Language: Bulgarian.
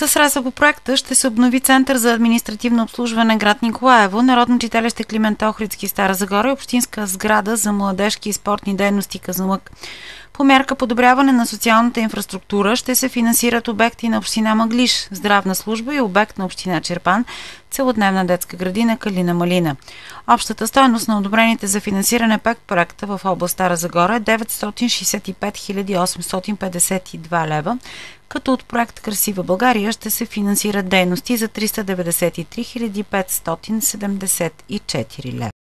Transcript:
Със средства по проекта ще се обнови Център за административно обслужване град Николаево, Народно читалище Климент Охридски Стара Загора и общинска сграда за младежки и спортни дейности Казанлък. По мярка подобряване на социалната инфраструктура ще се финансират обекти на община Мъглиж, здравна служба и обект на община Чирпан, целодневна детска градина Калина Малина. Общата стойност на одобрените за финансиране 5 проекта в област Стара Загора е 965 852 лева, като от проект Красива България ще се финансират дейности за 393 574 лева.